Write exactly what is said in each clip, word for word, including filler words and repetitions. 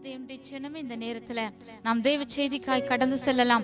தேவனுடைய ஜனமே, இந்த நேரத்துல நாம் தேவ செய்திக்காய் கடந்து செல்லலாம்.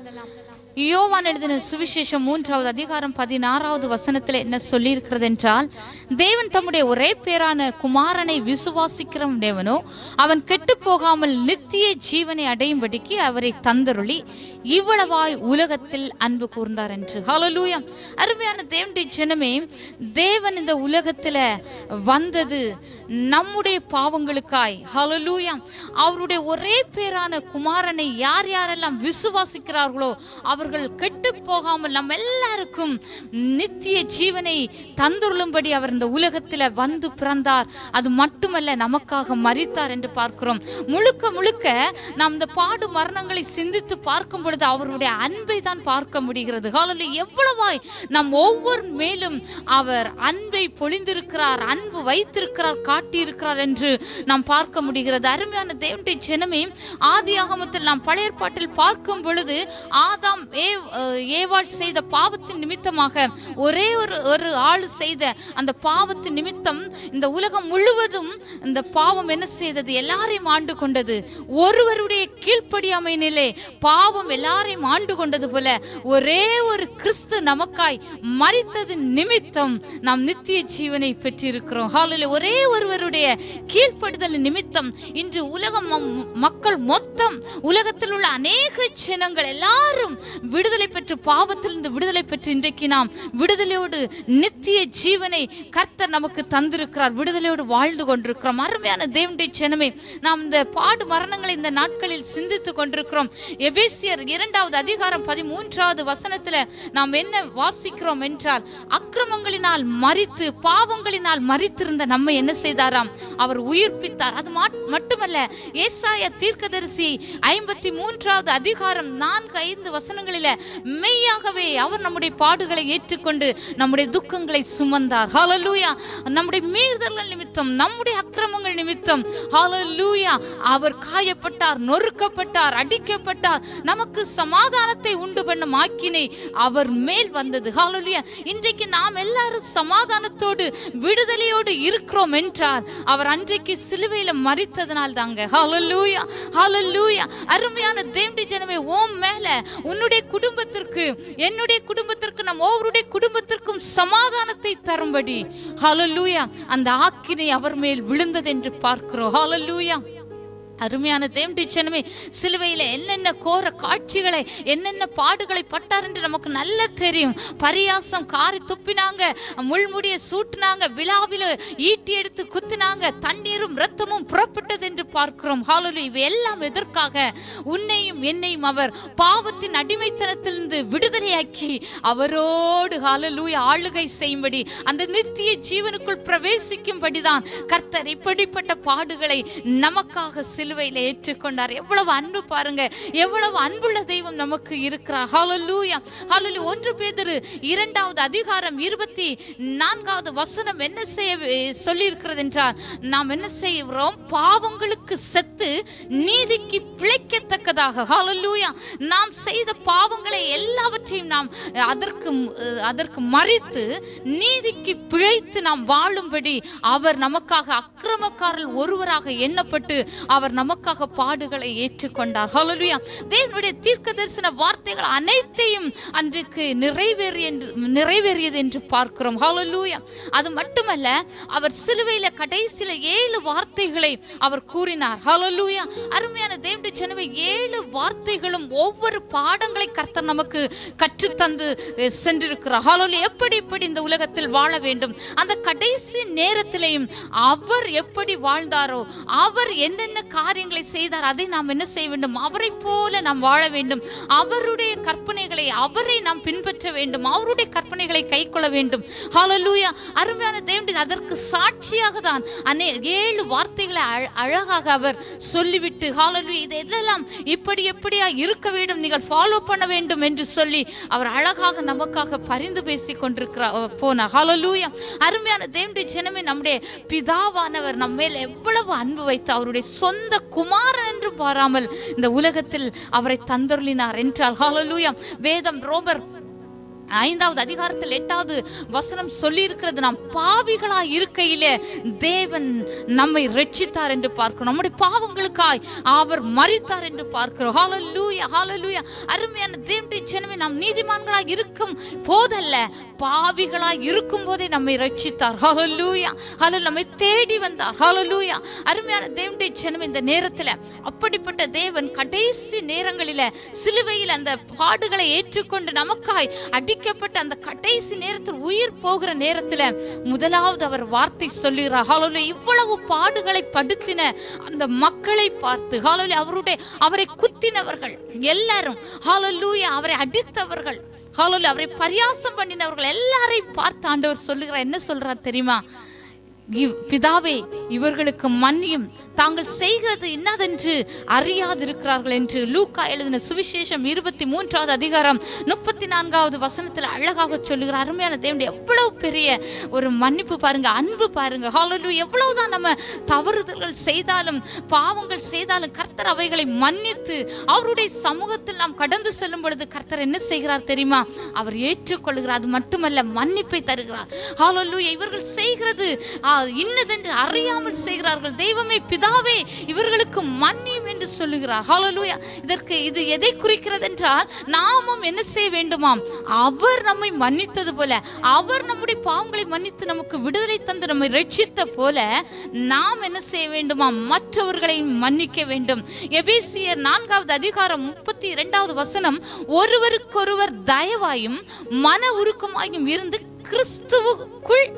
யோவான் எழுதின சுவிசேஷம் மூன்றாவது அதிகாரம் பதினாறாவது வசனத்துல என்ன சொல்லி இருக்கிறது என்றால், தேவன் தம்முடைய ஒரே பேரான குமாரனை விசுவாசிக்கிற தேவனோ அவன் கெட்டு போகாமல் நித்திய ஜீவனை அடையும்படிக்கு அவரை தந்தருளி இவ்வளவாய் உலகத்தில் அன்பு கூர்ந்தார் என்று. ஹல்லேலூயா. அருமையான தேவனுடைய ஜனமே, தேவன் இந்த உலகத்துல வந்தது நம்முடைய பாவங்களுக்காய். ஹல்லேலூயா. அவருடைய ஒரே பேரான குமாரனை யார் யாரெல்லாம் விசுவாசிக்கிறார்களோ அவர்கள் கெட்டு போகாமல் நம்ம எல்லாருக்கும் நித்திய ஜீவனை தந்துருளும்படி அவர் இந்த உலகத்தில் வந்து பிறந்தார். அது மட்டுமல்ல, நமக்காக மரித்தார் என்று பார்க்கிறோம். முழுக்க முழுக்க நாம் இந்த பாடு மரணங்களை சிந்தித்து பார்க்கும் பொழுது அவருடைய அன்பை தான் பார்க்க முடிகிறது. ஹல்லேலூயா. எவ்வளவாய் நம் ஒவ்வொரு மேலும் அவர் அன்பை பொழிந்திருக்கிறார், அன்பு வைத்திருக்கிறார், காட்டியிருக்கிறார் என்று நாம் பார்க்க முடிகிறது. அருமையான தேவனுடைய ஜனமே, ஆதியாகமத்தில் நாம் பழைய ஏற்பாட்டில் பார்க்கும் பொழுது ஆதாம் ஏவாள் செய்த பாவத்தின் நிமித்தமாக ஒரே ஒரு ஒரு ஆள் செய்த அந்த பாவத்தின் நிமித்தம் இந்த உலகம் முழுவதும் இந்த பாவம் என்ன செய்தது? எல்லாரையும் ஆண்டு கொண்டது. ஒருவருடைய கீழ்ப்படியாமையினிலே பாவம் எல்லாரையும் ஆண்டு கொண்டது போல ஒரே ஒரு கிறிஸ்து நமக்காய் மரித்தது நிமித்தம் நாம் நித்திய ஜீவனை பெற்றிருக்கிறோம். ஹல்லேலூயா. ஒரே ஒருவருடைய கீழ்ப்படுதல் நிமித்தம் இன்று உலகம் மக்கள் மொத்தம் உலகத்தில் உள்ள அநேக ஜனங்கள் எல்லாரும் விடுதலை பெற்று பாவத்திலிருந்து விடுதலை பெற்று இன்றைக்கு நாம் விடுதலையோடு நித்திய ஜீவனை கர்த்தர் நமக்கு தந்திருக்கிறார். விடுதலையோடு வாழ்ந்து கொண்டிருக்கிறோம். அருமையான தேவனுடைய ஜனமே, நாம் இந்த பாடு மரணங்களை இந்த நாட்களில் சிந்தித்துக் கொண்டிருக்கிறோம். எபேசியர் இரண்டாவது அதிகாரம் பதிமூன்றாவது வசனத்துல நாம் என்ன வாசிக்கிறோம் என்றால், அக்கிரமங்களினால் மரித்து பாவங்களினால் மரித்திருந்த நம்மை என்ன செய்தாராம்? அவர் உயிர்ப்பித்தார். அது மட்டுமல்ல, ஏசாயா தீர்க்கதரிசி ஐம்பத்தி மூன்றாவது அதிகாரம் நான்கு ஐந்து வசனங்களில மெய்யாகவே அவர் நம்முடைய பாடுகளை ஏற்றுக்கொண்டு நம்முடைய துக்கங்களை சுமந்தார். ஹல்லேலூயா. நம்முடைய மீறுதல்கள் நிமித்தம், நம்முடைய அக்கிரமங்கள் நிமித்தம் ஹல்லேலூயா அவர் காயப்பட்டார், நொறுக்கப்பட்டார், அடிக்கப்பட்டார். நமக்கு சமாதானத்தை உண்டு பண்ணும் ஆக்கினை அவர் மேல் வந்தது. ஹல்லேலூயா. இன்றைக்கு நாம் எல்லாரும் சமாதானத்தோடு விடுதலையோடு இருக்கிறோம் என்றால் அவர் அன்றைக்கு சிலுவையில மரித்ததனால் தாங்க. ஹல்லேலூயா. ஹல்லேலூயா. அருமையான தேவனுடைய ஜனமே, ஓம் மேல உன்னுடைய குடும்பத்திற்கு, என்னுடைய குடும்பத்திற்கு, நம் ஒவ்வொருடைய குடும்பத்திற்கும் சமாதானத்தை தரும்படி ஹல்லேலூயா அந்த ஆக்கினை அவர் மேல் விழுந்தது என்று பார்க்கிறோம். ஹல்லேலூயா. அருமையான தேவனுடைய ஜனமே, சிலுவையில என்னென்ன கோர காட்சிகளை, என்னென்ன பாடுகளை பட்டார் என்று நமக்கு நல்ல தெரியும். பரியாசம் காரி துப்பினாங்க, முள்முடியை சூட்டினாங்க, விழாவில ஈட்டி எடுத்து குத்தினாங்க, தண்ணீரும் இரத்தமும் புறப்பட்டது என்று பார்க்கிறோம். ஹல்லேலூயா. இவை எல்லாம் எதற்காக? உன்னையும் என்னையும் அவர் பாவத்தின் அடிமைத்தனத்திலிருந்து விடுதலையாக்கி அவரோடு ஹல்லேலூயா ஆளுகை செய்யும்படி, அந்த நித்திய ஜீவனுக்குள் பிரவேசிக்கும்படிதான் கர்த்தர் இப்படிப்பட்ட பாடுகளை நமக்காக சிலுவையில ஏற்றுக்கொண்டார். எவ்வளவு அன்பு பாருங்க, எவ்வளவு அன்புள்ள தெய்வம் நமக்கு இருக்கிறார். ஹல்லேலூயா. ஹல்லேலூயா. ஒன்று பேதுரு இரண்டாவது அதிகாரம் இருபத்தி நான்காவது வசனம் என்ன செய்ய சொல்லி இருக்கிறது என்றால், நாம் என்ன செய்கிறோம்? பாவங்களுக்கு செத்து நீதிக்கு பிழைக்கத்தக்கதாக. ஹல்லேலூயா. நாம் செய்த பாவங்களை எல்லாவற்றையும் நாம் அதற்கு அதற்கு மறித்து நீதிக்கு பிழைத்து நாம் வாழும்படி அவர் நமக்காக அக்கிரமக்காரர் ஒருவராக எண்ணப்பட்டு அவர் நமக்காக பாடுகளை ஏற்றுக்கொண்டார். ஹல்லேலூயா. தேவனுடைய தீர்க்க தரிசன வார்த்தைகள் அனைத்தையும் அன்றைக்கு நிறைவேறிய நிறைவேறியது என்று பார்க்கிறோம். ஹல்லேலூயா. அது மட்டுமல்ல, அவர் சிலுவையில கடைசியில ஏழு வார்த்தைகளை அவர் கூறினார். ஹல்லேலூயா. அருமையான தேவனுடைய ஜனமே, ஏழு வார்த்தைகளும் ஒவ்வொரு பாடங்களை கர்த்தர் நமக்கு கற்றுத்தந்து சென்றிருக்கிறார். ஹல்லேலூயா. எப்படி எப்படி இந்த உலகத்தில் வாழ வேண்டும், அந்த கடைசி நேரத்திலேயும் அவர் எப்படி வாழ்ந்தாரோ, அவர் என்னென்ன காரியங்களை செய்தார், அதை நாம் என்ன செய்ய வேண்டும்? அவரை போல நாம் வாழ வேண்டும். அவருடைய கற்பனைகளை அவரை நாம் பின்பற்ற வேண்டும். அவருடைய கற்பனைகளை கை கொள்ள வேண்டும். ஹல்லேலூயா. அருமையான தேவனுடைய அதற்கு சாட்சியாக தான் அநே ஏழு வார்த்தைகளை அழகாக அவர் சொல்லிவிட்டு, ஹல்லேலூயா, இதெல்லாம் இப்படி எப்படியா இருக்க வேண்டும், நீங்கள் ஃபாலோ பண்ண வேண்டும் என்று சொல்லி அவர் அழகாக நமக்காக பரிந்து பேசி கொண்டிருக்கிறார் போனார். ஹல்லேலூயா. அருமையான தேவனுடைய ஜனமே, நம்முடைய பிதாவானவர் நம்ம மேல் எவ்வளவு அன்பு வைத்து அவருடைய சொந்த குமாரன் என்று பாராமல் இந்த உலகத்தில் அவரை தந்தருளினார் என்றால், ஹல்லேலூயா, வேதம் ரோமர் ஐந்தாவது அதிகாரத்தில் எட்டாவது வசனம் சொல்லி இருக்கிறது, நாம் பாவிகளா இருக்கையிலே தேவன் நம்மை ரட்சித்தார் என்று பார்க்கிறோம். நம்முடைய பாவங்களுக்காய் அவர் மரித்தார் என்று பார்க்கிறோம். ஹல்லேலூயா, ஹல்லேலூயா. அருமையான தேவனுடைய ஜனமே, நாம் நீதிமான்களாய் இருக்கும் போதல்ல, பாவிகளாய் இருக்கும் போதே நம்மை ரட்சித்தார். ஹல்லேலூயா, ஹல்லேலூயா. நம்மை தேடி வந்தார். ஹல்லேலூயா. அருமையான தேவனுடைய ஜனமே, இந்த நேரத்தில் அப்படிப்பட்ட தேவன் கடைசி நேரங்களில சிலுவையில் அந்த பாடுகளை ஏற்றுக்கொண்டு நமக்காய் அடிக்கப்பட்ட அந்த கடைசி நேரத்தில் உயிர் போகிற நேரத்தில் முதலாவது அவர் வார்த்தை சொல்லுகிறார். ஹல்லேலூயா. இவ்வளவு பாடுகளை படுத்தின அந்த மக்களை பார்த்து, ஹல்லேலூயா, அவருடைய அவரை குத்தினவர்கள் எல்லாரும், ஹல்லேலூயா, அவரை அடித்தவர்கள், ஹல்லேலூயா, அவரை பரியாசம் பண்ணினவர்கள் எல்லாரையும் பார்த்து ஆண்டவர் சொல்லுகிறார். என்ன சொல்றார் தெரியுமா? பிதாவே, இவர்களுக்கு மன்னியும், தாங்கள் செய்கிறது என்னதென்று அறியாதிருக்கிறார்கள் என்று லூக்கா எழுதின சுவிசேஷம் இருபத்தி மூன்றாவது அதிகாரம் முப்பத்தி நான்காவது வசனத்தில் அழகாக சொல்லுகிறார். அருமையான தேவனுடைய எவ்வளவு பெரிய ஒரு மன்னிப்பு பாருங்க, அன்பு பாருங்க. ஹல்லேலூயா. எவ்வளவுதான் நம்ம தவறுதல்கள் செய்தாலும் பாவங்கள் செய்தாலும் கர்த்தர் அவைகளை மன்னித்து அவருடைய சமூகத்தில் நாம் கடந்து செல்லும் பொழுது கர்த்தர் என்ன செய்கிறார் தெரியுமா? அவர் ஏற்றுக்கொள்கிறார். அது மட்டுமல்ல, மன்னிப்பை தருகிறார். ஹல்லேலூயா. இவர்கள் செய்கிறது இன்னதென்று அறியாமல் செய்கிறார்கள். தெய்வமே, பிதாவே, இவர்களுக்கு மன்னியும் என்று சொல்லுகிறார். ஹல்லேலூயா. இதற்கு இது எதை குறிக்கிறது என்றால், நாமும் என்ன செய்ய வேண்டுமாம்? அவர் நம்மை மன்னித்தது போல, அவர் நம்முடைய பாவங்களை மன்னித்து நமக்கு விடுதலை தந்து நம்மை ரட்சித்த போல நாம் என்ன செய்ய வேண்டுமாம்? மற்றவர்களை மன்னிக்க வேண்டும். எபேசியர் நான்காவது அதிகாரம் முப்பத்தி இரண்டாவது வசனம், ஒருவருக்கொருவர் தயவாயும் மன உருக்கமாயும் இருந்து கிறிஸ்துவுக்குள்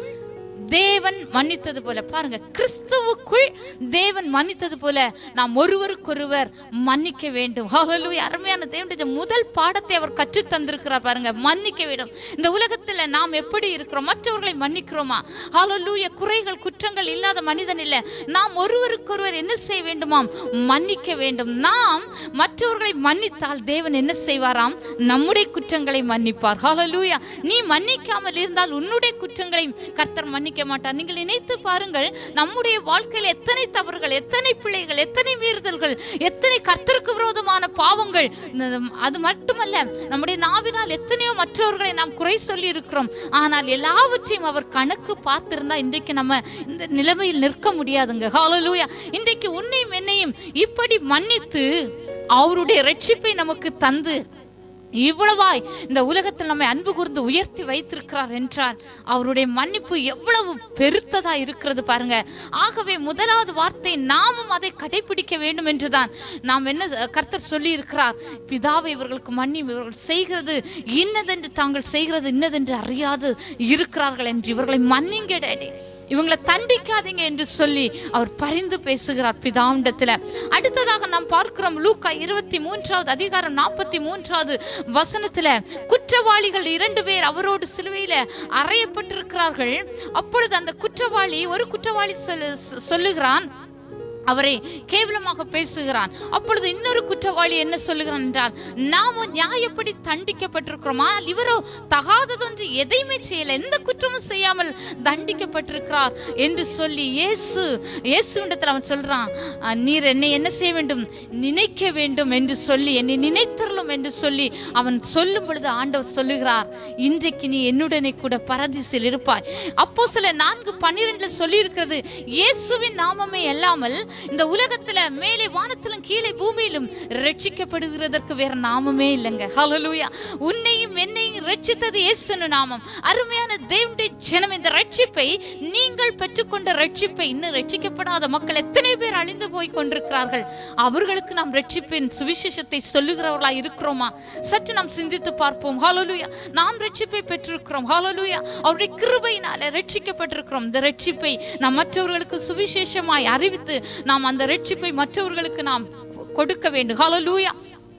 தேவன் மன்னித்தது போல, பாருங்க, கிறிஸ்துவுக்குள் தேவன் மன்னித்தது போல நாம் ஒருவருக்கொருவர் மன்னிக்க வேண்டும். ஹல்லேலூயா. அருமையான தேவனுடைய முதல் பாடத்தை அவர் கற்று தந்திருக்கிறார். பாருங்க, மன்னிக்க வேண்டும். இந்த உலகத்தில் நாம் எப்படி இருக்கிறோம்? மற்றவர்களை மன்னிக்கிறோமா? ஹல்லேலூயா. குறைகள் குற்றங்கள் இல்லாத மனிதன் இல்லை. நாம் ஒருவருக்கொருவர் என்ன செய்ய வேண்டுமாம்? மன்னிக்க வேண்டும். நாம் மற்றவர்களை மன்னித்தால் தேவன் என்ன செய்வாராம்? நம்முடைய குற்றங்களை மன்னிப்பார். ஹல்லேலூயா. நீ மன்னிக்காமல் இருந்தால் உன்னுடைய குற்றங்களை கர்த்தர் மன்னிக்க மாட்டார். நீங்கள் நினைத்து பாருங்கள், நம்முடைய வாழ்க்கையில் எத்தனை தவறுகள், எத்தனை பிள்ளைகள், எத்தனை மீறுதல்கள், எத்தனை கர்த்தருக்கு விரோதமான பாவங்கள். அது மட்டுமல்ல, நம்முடைய நாவினால் எத்தனையோ மற்றவர்களை நாம் குறை சொல்லி இருக்கிறோம். ஆனால் எல்லாவற்றையும் அவர் கணக்கு பார்த்திருந்தா இன்றைக்கு நம்ம இந்த நிலைமையில் நிற்க முடியாதுங்க. ஹல்லேலூயா. இன்றைக்கு உன்னையும் என்னையும் இப்படி மன்னித்து அவருடைய ரட்சிப்பை நமக்கு தந்து இவ்வளவாய் இந்த உலகத்தில் நம்மை அன்பு கூர்ந்து உயர்த்தி வைத்திருக்கிறார் என்றால் அவருடைய மன்னிப்பு எவ்வளவு பெருத்ததா இருக்கிறது பாருங்க. ஆகவே முதலாவது வார்த்தை, நாமும் அதை கடைபிடிக்க வேண்டும் என்றுதான் நாம் என்ன கர்த்தர் சொல்லி இருக்கிறார். பிதாவை இவர்களுக்கு மன்னியும், இவர்கள் செய்கிறது இன்னதென்று தாங்கள் செய்கிறது இன்னதென்று அறியாது இருக்கிறார்கள் என்று இவர்களை மன்னிங்க டேடி, இவங்களை தண்டிக்காதீங்க என்று சொல்லி அவர் பரிந்து பேசுகிறார் பிதாவிடத்தில். அடுத்ததாக நாம் பார்க்கிறோம் லூக்கா இருபத்தி மூன்றாவது அதிகாரம் நாற்பத்தி மூன்றாவது வசனத்துல, குற்றவாளிகள் இரண்டு பேர் அவரோடு சிலுவையில அறையப்பட்டிருக்கிறார்கள். அப்பொழுது அந்த குற்றவாளி, ஒரு குற்றவாளி சொல்லுகிறான், அவரை கேவலமாக பேசுகிறான். அப்பொழுது இன்னொரு குற்றவாளி என்ன சொல்லுகிறான் என்றால், நாம நியாயப்படி தண்டிக்கப்பட்டிருக்கிறோம், ஆனால் இவரோ தகாததொன்று எதையுமே செய்யல, எந்த குற்றமும் செய்யாமல் தண்டிக்கப்பட்டிருக்கிறார் என்று சொல்லி இயேசு இயேசுவிடத்தில் அவன் சொல்றான், நீர் என்னை என்ன செய்ய வேண்டும்? நினைக்க வேண்டும் என்று சொல்லி, என்னை நினைத்தரலும் என்று சொல்லி அவன் சொல்லும் பொழுது ஆண்டவர் சொல்லுகிறார், இன்றைக்கு நீ என்னுடனே கூட பரதீசில் இருப்பாய். அப்போ சில நான்கு பன்னிரெண்டுல சொல்லி இருக்கிறது, இயேசுவின் நாமமே அல்லாமல் இந்த உலகத்துல மேலே வானத்திலும் கீழே பூமியிலும் ரட்சிக்கப்படுகிறதற்கு வேற நாமமே இல்லைங்க. ஹல்லேலூயா. உன்னையும் என்னையும் ரட்சித்தது இயேசுவின் நாமம். அருமையான தேவனுடைய ஜனம், இந்த ரட்சிப்பை, நீங்கள் பெற்றுக்கொண்ட ரட்சிப்பை இன்னும் ரட்சிக்கப்படாத மக்கள் எத்தனை பேர் அழிந்து போய் கொண்டிருக்கிறார்கள். அவர்களுக்கு நாம் ரட்சிப்பின் சுவிசேஷத்தை சொல்லுகிறவர்களா இருக்கிறோமா? சற்று நாம் சிந்தித்து பார்ப்போம். ஹல்லேலூயா. நாம் ரட்சிப்பை பெற்றிருக்கிறோம். ஹல்லேலூயா. அவருடைய கிருபையினால ரட்சிக்கப்பட்டிருக்கிறோம். இந்த ரட்சிப்பை நாம் மற்றவர்களுக்கு சுவிசேஷமாய் அறிவித்து நாம் அந்த ரட்சிப்பை மற்றவர்களுக்கு நாம் கொடுக்க வேண்டும். ஹல்லேலூயா.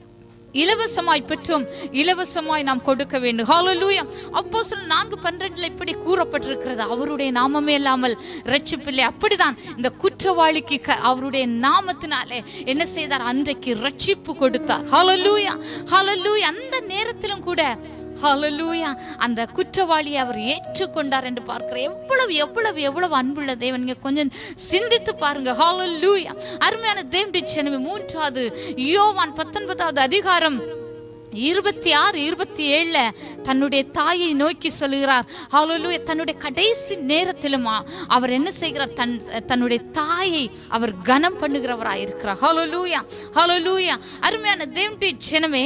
இலவசமாய் பெற்றோம், இலவசமாய் நாம் கொடுக்க வேண்டும். ஹல்லேலூயா. அப்போஸ்தலர் நான்கு பன்னிரண்டுல இப்படி கூறப்பட்டிருக்கிறது, அவருடைய நாமமே இல்லாமல் ரட்சிப்பில்லை. அப்படிதான் இந்த குற்றவாளிக்கு அவருடைய நாமத்தினாலே என்ன செய்தார்? அன்றைக்கு ரட்சிப்பு கொடுத்தார். ஹல்லேலூயா. ஹல்லேலூயா. அந்த நேரத்திலும் கூட ஹல்லேலூயா, அந்த குற்றவாளியை அவர் ஏற்றுக்கொண்டார் என்று பார்க்கிறேன். எவ்வளவு எவ்வளவு எவ்வளவு அன்புள்ள தேவன், நீங்க கொஞ்சம் சிந்தித்து பாருங்க. ஹல்லேலூயா. அருமையான தேவனுடைய ஜனமே, மூன்றாவது யோவான் பத்தொன்பதாவது அதிகாரம் இருபத்தி ஆறு இருபத்தி ஏழுல தன்னுடைய தாயை நோக்கி சொல்லுகிறார். ஹல்லேலூயா. தன்னுடைய கடைசி நேரத்திலும் அவர் என்ன செய்கிறார்? தன் தன்னுடைய தாயை அவர் கனம் பண்ணுகிறவராய் இருக்கிறார். ஹல்லேலூயா, ஹல்லேலூயா. அருமையான தேவனுடைய ஜனமே,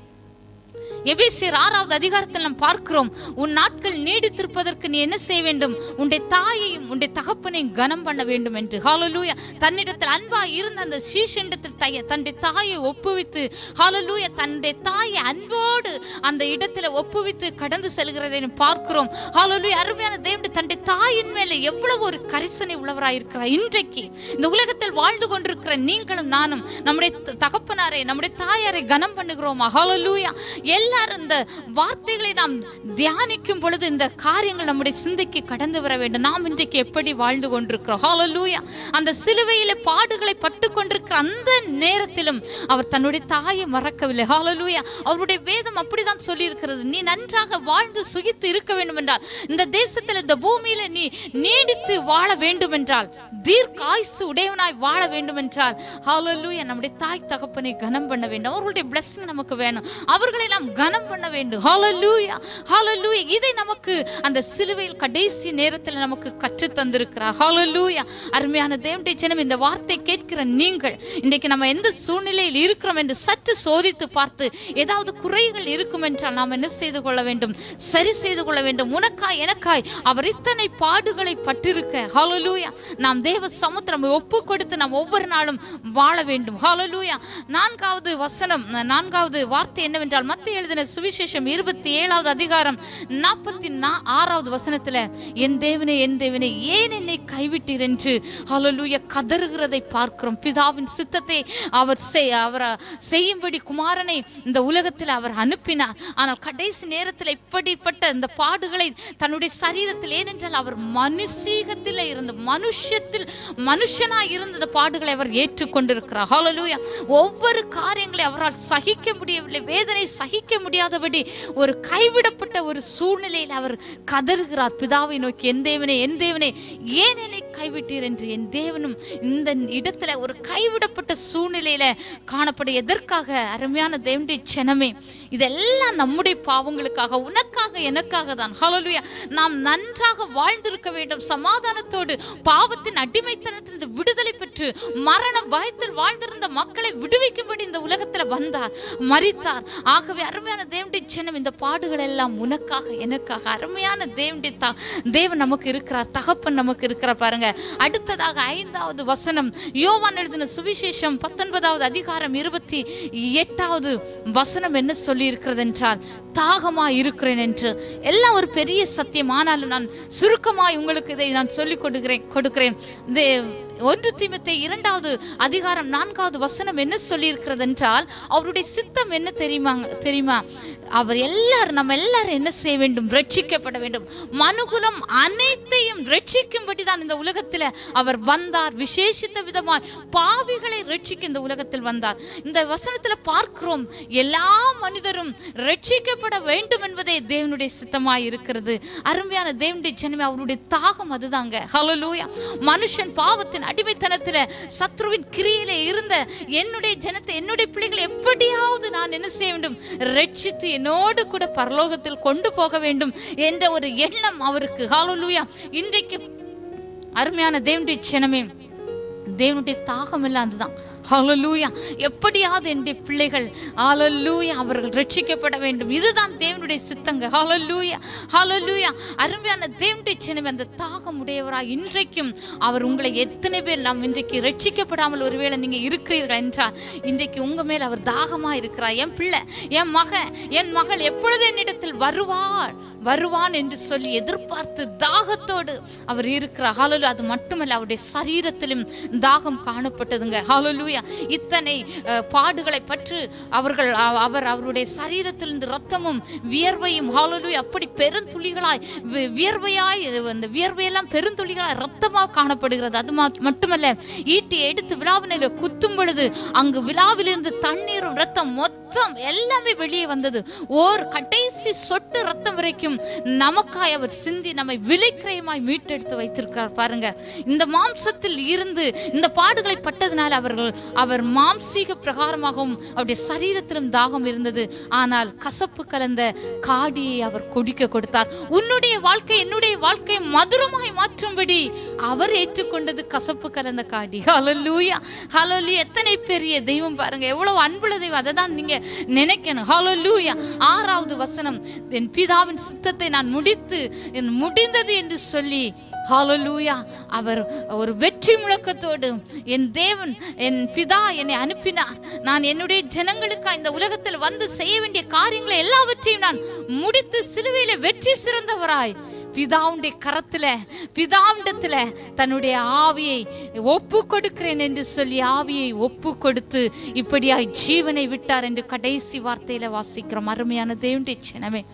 எபேசியர் ஆறாவது அதிகாரத்தில் நாம் பார்க்கிறோம், உன் நாட்கள் நீடித்திருப்பதற்கு நீ என்ன செய்ய வேண்டும்? உன்னுடைய தாயையும் உன்னுடைய தகப்பனையும் கனம் பண்ண வேண்டும் என்று. ஹல்லேலூயா. தன்னிடத்தில் அன்பா இருந்த அந்த சீஷனிடத்தில் தன்னுடைய தாயை ஒப்புவித்து, ஹல்லேலூயா, தன்னுடைய தாயை அன்போடு அந்த இடத்துல ஒப்புவித்து கடந்து செல்கிறதை பார்க்கிறோம். ஹல்லேலூயா. அருமையான தேவனுடைய தன்னுடைய தாயின் மேலே எவ்வளவு ஒரு கரிசனை உள்ளவராய் இருக்கிறார். இன்றைக்கு இந்த உலகத்தில் வாழ்ந்து கொண்டிருக்கிற நீங்களும் நானும் நம்முடைய தகப்பனாரை நம்முடைய தாயாரை கனம் பண்ணுகிறோமா? ஹல்லேலூயா. எல்லாரும் இந்த வார்த்தைகளை நாம் தியானிக்கும் பொழுது இந்த காரியங்கள் நம்முடைய சிந்தைக்கு கடந்து வர வேண்டும். நாம் இன்றைக்கு எப்படி வாழ்ந்து கொண்டிருக்கிறோம்? ஹல்லேலூயா. அந்த சிலுவையிலே பாடுகளை பட்டு கொண்டிருக்கிற அந்த நேரத்திலும் அவர் தன்னுடைய தாயை மறக்கவில்லை. ஹல்லேலூயா. அவருடைய வேதம் அப்படிதான் சொல்லி இருக்கிறது. நீ நன்றாக வாழ்ந்து சுகித்து இருக்க வேண்டும் என்றால், இந்த தேசத்தில் இந்த பூமியில நீ நீடித்து வாழ வேண்டும் என்றால், தீர்க்க ஆயுசு உடையவனாய் வாழ வேண்டும் என்றால், ஹல்லேலூயா, நம்முடைய தாய் தகப்பனை கனம் பண்ண வேண்டும். அவர்களுடைய பிளஸிங் நமக்கு வேணும். அவர்களை நாம் கனம் பண்ண வேண்டும். ஹல்லேலூயா, ஹல்லேலூயா. இதை நமக்கு அந்த சிலுவையில் கடைசி நேரத்தில் நமக்கு கற்று தந்திருக்கிறார். ஹல்லேலூயா. அருமையான தேவனுடைய ஜனம், இந்த வார்த்தை கேட்கிற நீங்கள் இன்றைக்கு நம்ம எந்த சூழ்நிலையில் இருக்கிறோம் என்று சற்று சோதித்து பார்த்து, ஏதாவது குறைகள் இருக்கும் என்றால் நாம் என்ன செய்து கொள்ள வேண்டும்? சரி செய்து கொள்ள வேண்டும். உனக்காய் எனக்காய் அவர் இத்தனை பாடுகளை பட்டிருக்க, ஹல்லேலூயா, நாம் தேவ சமுத்திரம் ஒப்பு கொடுத்து நாம் ஒவ்வொரு நாளும் வாழ வேண்டும். ஹல்லேலூயா. நான்காவது வசனம், நான்காவது வார்த்தை என்னவென்றால், மத்தேயு எழுதின சுவிசேஷம் இருபத்தி ஏழாவது அதிகாரம் நாற்பத்தி ஆறாவது வசனத்துல, என் தேவனே என் தேவனே ஏன் என்னை கைவிட்டீர் என்று ஹல்லேலூயா கதறுகிறதை பார்க்கிறோம். பிதாவின் சித்தத்தை அவர் அவர் செய்யும்படி குமாரனை இந்த உலகத்தில் அவர் அனுப்பினார். ஆனால் கடைசி நேரத்தில் இப்படிப்பட்ட இந்த பாடுகளை தன்னுடைய சரீரத்தில், ஏனென்றால் அவர் மனுஷீகத்தில் இருந்த மனுஷத்தில் மனுஷனாய் இருந்த இந்த பாடுகளை அவர் ஏற்றுக்கொண்டிருக்கிறார். ஹல்லேலூயா. ஒவ்வொரு காரியங்களை அவரால் சகிக்க முடியவில்லை. வேதனை சகிக்க முடியாதபடி ஒரு கைவிடப்பட்ட ஒரு சூழ்நிலையில் அவர் கதறுகிறார் பிதாவை நோக்கி, என் தேவனே என் தேவனே ஏன் என்னை கைவிட்டீர் என்று. என் தேவனும் இந்த இடத்துல ஒரு கைவிடப்பட்ட சூழ்நிலையில காணப்பட எதற்காக? அருமையான தேவனுடைய ஜனமே, இதெல்லாம் நம்முடைய பாவங்களுக்காக, உனக்காக எனக்காக தான். ஹல்லேலூயா. நாம் நன்றாக வாழ்ந்திருக்க வேண்டும், சமாதானத்தோடு பாவத்தின் அடிமைத்தனத்திலிருந்து விடுதலை பெற்று மரண பயத்தில் வாழ்ந்திருந்த மக்களை விடுவிக்கும்படி இந்த உலகத்தில் வந்தார், மரித்தார். ஆகவே அருமையான தேவனுடைய ஜனம், இந்த பாடுகள் எல்லாம் உனக்காக எனக்காக. அருமையான தேவனுடைய தா தேவன் நமக்கு இருக்கிறார், தகப்பன் நமக்கு இருக்கிறார். பாருங்க, அடுத்ததாக ஐந்தாவது வசனம், யோவான் எழுதின சுவிசேஷம் பத்தொன்பதாவது அதிகாரம் இருபத்தி எட்டாவது வசனம் என்ன சொல்லி இருக்கிறது என்றால், தாகமா இருக்கிறேன் என்று. எல்லாம் ஒரு பெரிய சத்தியம், ஆனாலும் நான் சுருக்கமாய் உங்களுக்கு இதை நான் சொல்லிக் கொடுக்கிறேன் கொடுக்கிறேன் ஒன்று தீமோத்தேயு இரண்டாவது அதிகாரம் நான்காவது வசனம் என்ன சொல்லி இருக்கிறது என்றால், அவருடைய சித்தம் என்ன தெரியுமா தெரியுமா அவர் எல்லாரும் நம்ம எல்லாரும் என்ன செய்ய வேண்டும்? ரட்சிக்கப்பட வேண்டும். மனுகுலம் அனைத்தையும் ரட்சிக்கும்படி தான் இந்த உலகத்தில் அவர் வந்தார். விசேஷித்த விதமாய் பாவிகளை ரட்சிக்க இந்த உலகத்தில் வந்தார். இந்த வசனத்தில் பார்க்கிறோம், எல்லா மனிதரும் ரட்சிக்கப்பட வேண்டும் என்பதே தேவனுடைய சித்தமாய் இருக்கிறது. அருமையான தேவனுடைய ஜனமே, அவருடைய தாகம் அதுதாங்க. ஹல்லேலூயா. மனுஷன் பாவத்தின் அடிமைத்தனத்துல சத்ருவின் கிரியிலே இருந்த என்னுடைய ஜனத்தை, என்னுடைய பிள்ளைகளை எப்படியாவது நான் என்ன செய்ய வேண்டும்? ரட்சித்து என்னோடு கூட பரலோகத்தில் கொண்டு போக வேண்டும் என்ற ஒரு எண்ணம் அவருக்கு. ஹல்லேலூயா. இன்றைக்கு அருமையான தேவனுடைய ஜனமே, தேவனுடைய தாகம் எல்லாம் அதுதான். ஹல்லேலூயா. எப்படியாவது என்னுடைய பிள்ளைகள் ஹல்லேலூயா அவர்கள் ரட்சிக்கப்பட வேண்டும், இதுதான் தேவனுடைய சித்தங்க. ஹல்லேலூயா, ஹல்லேலூயா. அருமையான தேவனுடைய ஜனமே, அந்த தாகம் உடையவராய் இன்றைக்கும் அவர் உங்களை எத்தனை பேர் நாம் இன்றைக்கு ரட்சிக்கப்படாமல் ஒருவேளை நீங்க இருக்கிறீர்கள் என்றால், இன்றைக்கு உங்க மேல் அவர் தாகமா இருக்கிறார். என் பிள்ளை, என் மகன், என் மகள் எப்பொழுது என்னிடத்தில் வருவாள் வருவான் என்று சொல்லி எதிர்பார்த்து தாகத்தோடு அவர் இருக்கிறார். ஹல்லேலூயா. அது மட்டுமல்ல, அவருடைய சரீரத்திலும் தாகம் காணப்பட்டதுங்க. ஹல்லேலூயா. இத்தனை பாடுகளை பற்றி அவர்கள் அவர் அவருடைய சரீரத்திலிருந்து ரத்தமும் வியர்வையும், ஹல்லேலூயா, அப்படி பெருந்துளிகளாய் வியர்வையாய் அந்த வியர்வையெல்லாம் பெருந்துளிகளாய் ரத்தமாக காணப்படுகிறது. அது மட்டுமல்ல, ஈட்டியை எடுத்து விழாவினில் குத்தும் பொழுது அங்கு விழாவிலிருந்து தண்ணீரும் ரத்தம் மொத்த ரத்தம் எல்லாமே வெளியே வந்தது. ஒரு கடைசி சொட்டு ரத்தம் வரைக்கும் நமக்காய் அவர் சிந்தி நம்மை விலைக்கிரயமாய் மீட்டெடுத்து வைத்திருக்கிறார். பாருங்க, இந்த மாம்சத்தில் இருந்து இந்த பாடுகளை பட்டதுனால அவர்கள் அவர் மாம்சீக பிரகாரமாகவும் அவருடைய சரீரத்திலும் தாகம் இருந்தது. ஆனால் கசப்பு கலந்த காடியை அவர் குடிக்க கொடுத்தார். உன்னுடைய வாழ்க்கை என்னுடைய வாழ்க்கை மதுரமாய் மாற்றும்படி அவர் ஏற்றுக்கொண்டது கசப்பு கலந்த காடி. ஹல்லேலூயா, ஹல்லேலூயா. எத்தனை பெரிய தெய்வம் பாருங்க, எவ்வளவு அன்புள்ள தெய்வம். அதை தான் நீங்க நினைக்கணும். ஹல்லேலூயா. ஆறாவது வசனம், என் பிதாவின் சித்தத்தை நான் முடித்து முடிந்தது என்று சொல்லி, ஹல்லேலூயா, அவர் ஒரு வெற்றி முழக்கத்தோடு, என் தேவன் என் பிதா என்னை அனுப்பினார், நான் என்னுடைய ஜனங்களுக்காக இந்த உலகத்தில் வந்து செய்ய வேண்டிய காரியங்களை எல்லாவற்றையும் நான் முடித்து சிலுவையில வெற்றி சிறந்தவராய் பிதாவுடைய கரத்துல பிதாவிடத்துல தன்னுடைய ஆவியை ஒப்பு கொடுக்கிறேன் என்று சொல்லி ஆவியை ஒப்பு கொடுத்து இப்படியாய் ஜீவனை விட்டார் என்று கடைசி வார்த்தையில வாசிக்கிறோம். அருமையான தேவனுடைய ஜனமே,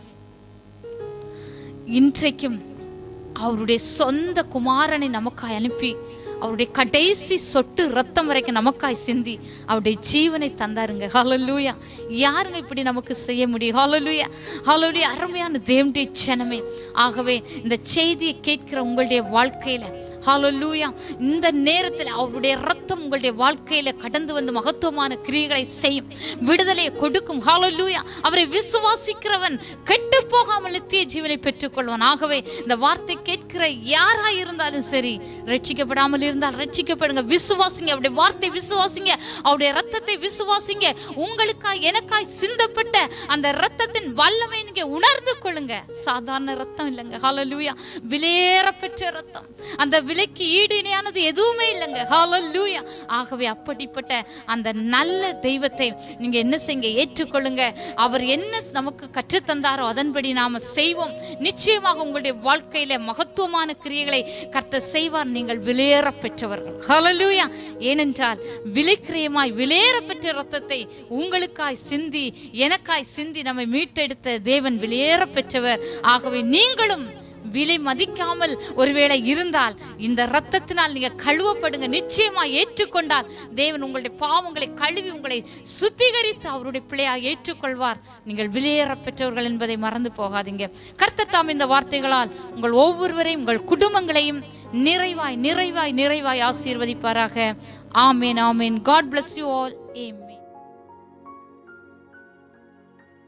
இன்றைக்கும் அவருடைய சொந்த குமாரனை நமக்காய் அனுப்பி அவருடைய கடைசி சொட்டு ரத்தம் வரைக்கும் நமக்காய் சிந்தி அவருடைய ஜீவனை தந்தாருங்க. ஹல்லேலூயா. யாருங்க இப்படி நமக்கு செய்ய முடியும்? ஹல்லேலூயா, ஹல்லேலூயா. அருமையான தேவனுடைய ஜனமே, ஆகவே இந்த செய்தியை கேட்கிற உங்களுடைய வாழ்க்கையில, ஹல்லேலூயா, இந்த நேரத்தில் அவருடைய ரத்தம் உங்களுடைய வாழ்க்கையில கடந்து வந்து மகத்துவமான கிரியைகளை செய்யும், விடுதலையை கொடுக்கும். ஹல்லேலூயா. அவரை விசுவாசிக்கிறவன் கெட்டு போகாமல் நித்திய ஜீவனை பெற்றுக்கொள்வான். ஆகவே இந்த வார்த்தை கேட்கிற யாராய் இருந்தாலும் சரி, ரட்சிக்கப்படாமல் இருந்தால் ரட்சிக்கப்படுங்க. விசுவாசிங்க, அவருடைய வார்த்தை விசுவாசிங்க, அவருடைய ரத்தத்தை விசுவாசிங்க. உங்களுக்காய் எனக்காய் சிந்தப்பட்ட அந்த ரத்தத்தின் வல்லமை நீங்க உணர்ந்து கொள்ளுங்க. சாதாரண ரத்தம் இல்லைங்க. ஹல்லேலூயா. விலையேற பெற்ற ரத்தம், அந்த விலைக்கு ஈடு இணையானது எதுவுமே இல்லைங்க. ஹல்லேலூயா. ஆகவே அப்படிப்பட்ட அந்த நல்ல தெய்வத்தை நீங்க என்ன செய்யுங்க, ஏற்றுக்கொள்ளுங்க. அவர் என்ன நமக்கு கற்றுத்தந்தாரோ அதன்படி நாம செய்வோம். நிச்சயமாக உங்களுடைய வாழ்க்கையில மகத்துவமான கிரியைகளை கர்த்தர் செய்வார். நீங்கள் விலையேற பெற்றவர்கள். ஹல்லேலூயா. ஏனென்றால் விலைக்கிரயமாய் விலையேற பெற்ற ரத்தத்தை உங்களுக்காய் சிந்தி எனக்காய் சிந்தி நம்மை மீட்டெடுத்த தேவன் விலையேற பெற்றவர். ஆகவே நீங்களும் விலை மதிக்காமல் ஒருவேளை இருந்தால் இந்த ரத்தத்தினால் நீங்க கழுவப்படுங்க. நிச்சயமா ஏற்றுக்கொண்டால் தேவன் உங்களுடைய பாவங்களை கழுவி உங்களை சுத்திகரித்து அவருடைய பிள்ளையாக ஏற்றுக்கொள்வார். நீங்கள் விலையேற பெற்றவர்கள் என்பதை மறந்து போகாதீங்க. கர்த்தர் தாம் இந்த வார்த்தைகளால் உங்கள் ஒவ்வொருவரையும் உங்கள் குடும்பங்களையும் நிறைவாய் நிறைவாய் நிறைவாய் ஆசீர்வதிப்பாராக. ஆமேன், ஆமேன். God bless you all. Amen.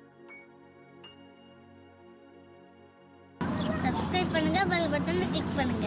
Subscribe பண்ணுங்க, பெல் பட்டனை கிளிக் பண்ணுங்க.